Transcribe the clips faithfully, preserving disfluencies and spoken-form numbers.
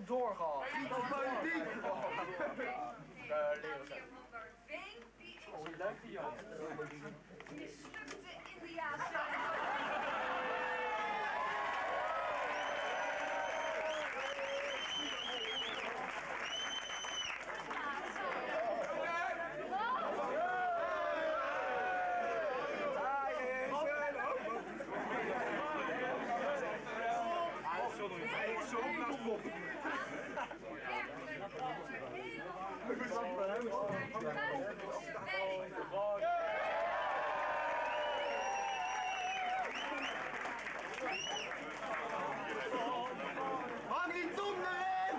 doorgaan. Dat is politiek. Meneer Van der Veen, die ik Oh, leuk die Jan. mislukte Indiaanse. Hang die tong erin!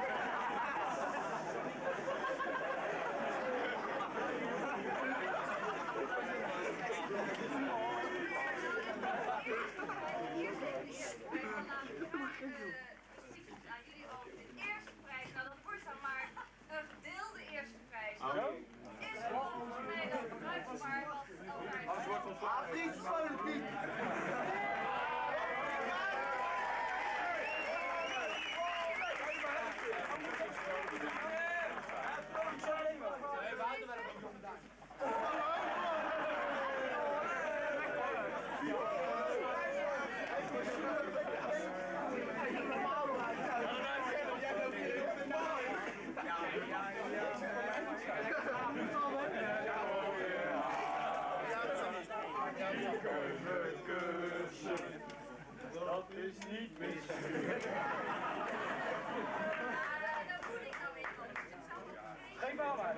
Aan jullie al de eerste prijs, nou dat wordt dan maar een gedeelde eerste prijs. Is volgens mij dat bruikbaar wat elkaar Ah, Piet, schoon Piet! Dat is niet mis. Ja, dat moet ik nou weer doen. Geen bal maar.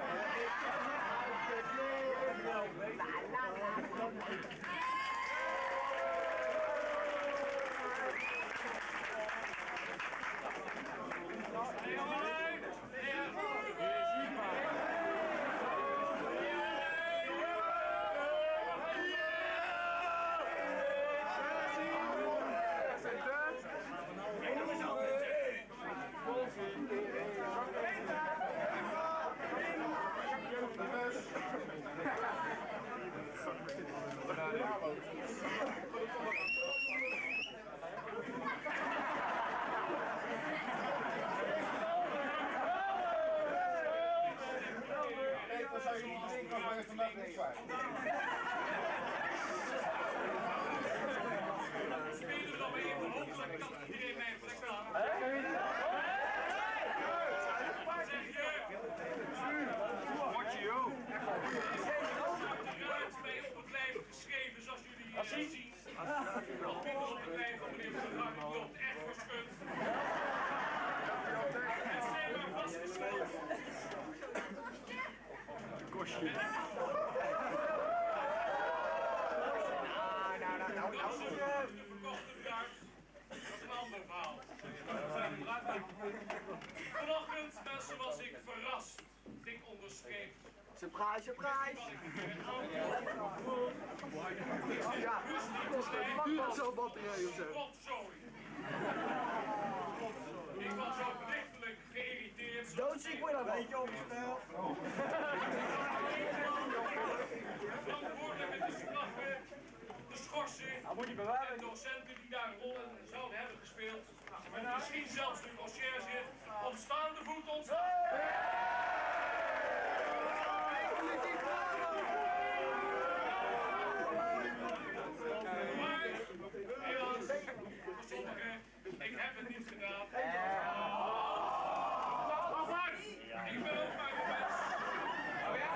Dan zou je niet denken als wij vandaag niks kwijt. Spelen we dan weer even hopelijk kan iedereen mee plek staan. Zeg je? Watje joh. De ruit mee op het lijf geschreven zoals jullie hier zien. Wat minder op het lijf van meneer Van der Gang loopt echt geschud. Het zijn maar vastgesloten. Kostje. Dat is een verkochte bruid. Dat is een ander verhaal. Vanochtend, mensen, was ik verrast. Dik onderstreept. Surprise, surprise. Ja, Duurt zo'n batterij of zo. rotzooi. Ik was ook lichtelijk geïrriteerd. Doodziek word je dan beetje op spel. Verantwoordelijk met de straffen, de schorsing en docenten die daar een rol in zouden hebben gespeeld. En misschien zelfs de conciërge op staande voet ontstaan. Maar, helaas, voor sommigen, ik heb het niet gedaan. Maar, ik ben ook maar een mens. Oh ja?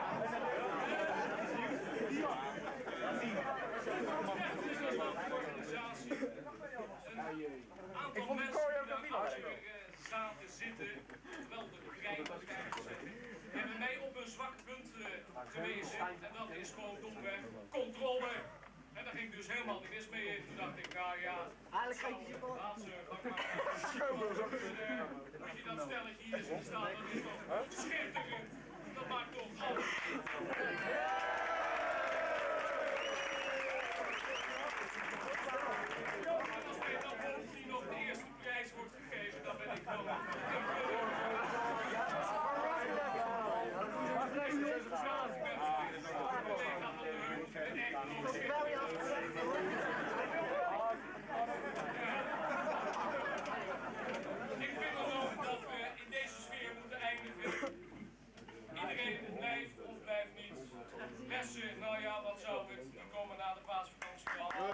Het is een organisatie. Een aantal mensen die daar achter zaten zitten, terwijl de brein was uitgezet, hebben mij op een zwak punt gewezen. En dat is gewoon domweg controle. En daar ging dus helemaal niks mee in. Toen dacht ik, nou ja, Eigenlijk geef je je wel. laat ze Als je dat stelletje hier ziet staan, dat is toch schitterend. Dat maakt toch alles. En als mij dan volgens die nog de eerste prijs wordt gegeven, dan ben ik wel. Ik vind dan ook dat we in nou ja, wat zou het? Die komen na de paasvakantie wel.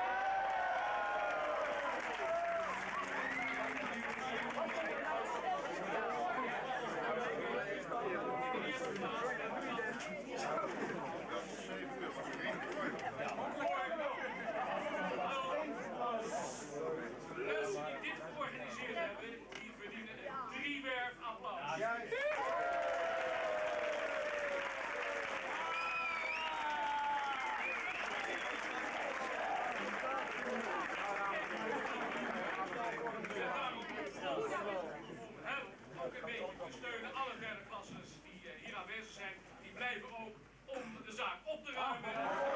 Mensen die dit georganiseerd hebben, die verdienen een driewerf applaus. Hem ook een beetje te steunen. Alle derde klassers die uh, hier aanwezig zijn, die blijven ook om de zaak op te ruimen.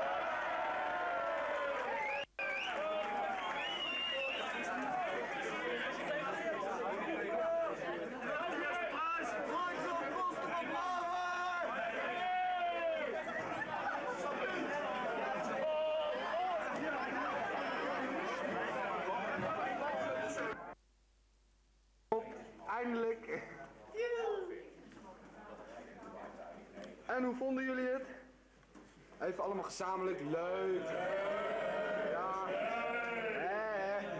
Eindelijk. En hoe vonden jullie het? Even allemaal gezamenlijk, leuk. Ja. Hè, hè.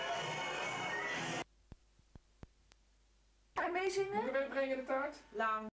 Moet ik meezingen? Moet ik meebrengen de taart? Lang.